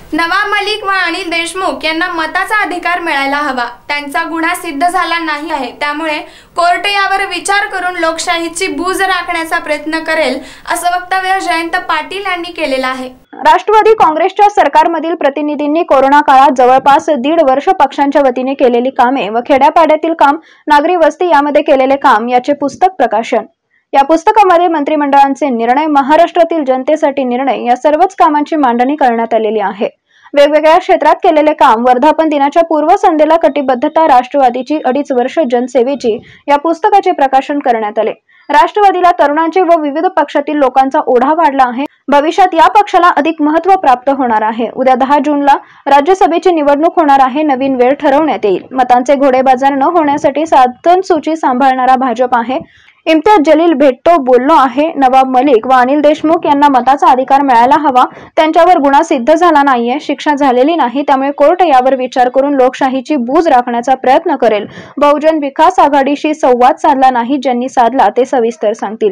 नवाब मलिक व अनिल देशमुख यांना मताचा अधिकार मिळायला हवा। त्यांचा गुन्हा सिद्ध झाला नाही आहे, त्यामुळे कोर्ट यावर विचार करून लोकशाहीची बूज राखण्याचा प्रयत्न करेल, असं वक्तव्य जयंत पाटील यांनी केलेलं आहे। राष्ट्रवादी काँग्रेसच्या सरकारमधील प्रतिनिधींनी कोरोना काळात जवळपास 1.5 वर्ष पक्षांच्या वतीने केलेली कामे व खेड्यापाड्यातील काम, नागरी वस्ती यामध्ये केलेले काम याचे पुस्तक प्रकाशन। या पुस्तकामध्ये मंत्रिमंडळाचे निर्णय, महाराष्ट्रातील जनतेसाठी निर्णय या सर्वच कामांची मांडणी करण्यात आलेली आहे। वेगवेगळ्या क्षेत्रात केलेले काम, वर्धापन दिनाच्या पूर्वसंध्येला कटिबद्धता, राष्ट्रवादीची 2.5 वर्ष जनसेवेची या पुस्तकाचे प्रकाशन करण्यात आले। राष्ट्रवादीला तरुणांचे व विविध पक्षातील लोकांचा ओढा वाढला आहे। भविष्यात या पक्षाला अधिक महत्त्व प्राप्त होणार आहे। उद्या 10 जूनला राज्यसभेची निवडणूक होणार आहे। नवीन वेळ ठरवण्यात येईल। मतांचे घोडेबाजार न होण्यासाठी साधन सूची सांभाळणारा भाजप आहे। इम्तियाज जलील भेटतो बोललो आहे। नवाब मलिक व अनिल देशमुख यांना मताचा अधिकार मिळायला हवा। त्यांच्यावर गुन्हा सिद्ध झाला नाहीये, शिक्षा झालेली नाही, त्यामुळे कोर्ट यावर विचार करून लोकशाहीची बूज राखण्याचा प्रयत्न करेल। बहुजन विकास आघाडीशी संवाद साधला नाही, ज्यांनी साधला ते सविस्तर सांगतील।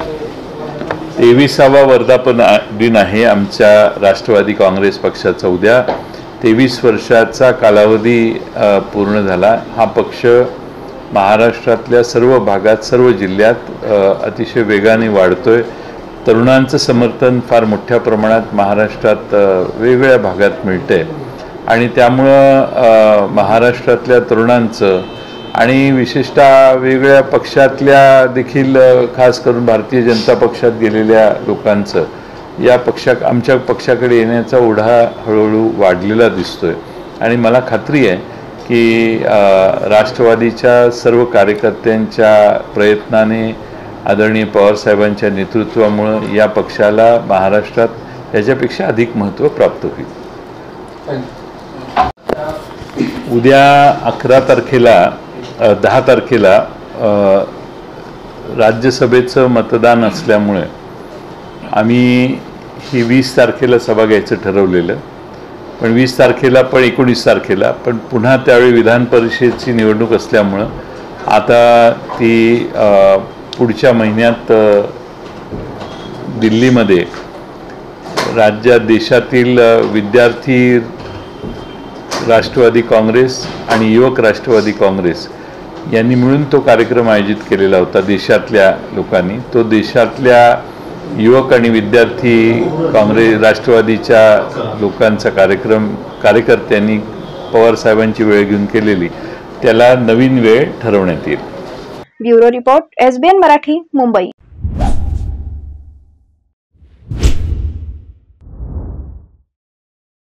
23वा वर्धापन दिन आहे आमच्या राष्ट्रवादी काँग्रेस पक्षाचा। उद्या 23 वर्षाचा कालावधी पूर्ण झाला। हा पक्ष महाराष्ट्रातल्या सर्व भागात, सर्व जिल्ह्यात अतिशय वेगाने वाढतोय। तरुणांचं समर्थन फार मोठ्या प्रमाणात महाराष्ट्रात वेगवेगळ्या भागात मिळते आणि त्यामुळं महाराष्ट्रातल्या तरुणांचं आणि विशेषतः वेगवेगळ्या पक्षातल्या देखील, खास करून भारतीय जनता पक्षात गेलेल्या लोकांचं आमच्या पक्षाकडे येण्याचा ओढा हळूहळू वाढलेला दिसतोय आणि मला खात्री आहे की राष्ट्रवादीच्या सर्व कार्यकर्त्यांच्या प्रयत्नाने, आदरणीय पवार साहेबांच्या नेतृत्वामुळे या पक्षाला महाराष्ट्रात याच्यापेक्षा अधिक महत्त्व प्राप्त होईल। उद्या 10 तारखेला राज्यसभेचं मतदान असल्यामुळे आम्ही ही 20 तारखेला सभा घ्यायचं ठरवलेलं, पण 20 तारखेला पण 19 तारखेला पण पुन्हा त्यावेळी विधान परिषदेची निवडणूक असल्यामुळं आता ती पुढच्या महिन्यात दिल्लीमध्ये देशातील विद्यार्थी राष्ट्रवादी काँग्रेस आणि युवक राष्ट्रवादी काँग्रेस यांनी मिळून तो कार्यक्रम आयोजित केलेला होता। देशातल्या लोकांनी तो देशातल्या युवक आणि विद्यार्थी राष्ट्रवादीच्या लोकांचा कार्यकर्त्यांनी पवार साहेबांची वेळ घेऊन केलेली, त्याला नवीन वेळ ठरवण्यात येईल। Bureau report, SBN Marathi, Mumbai.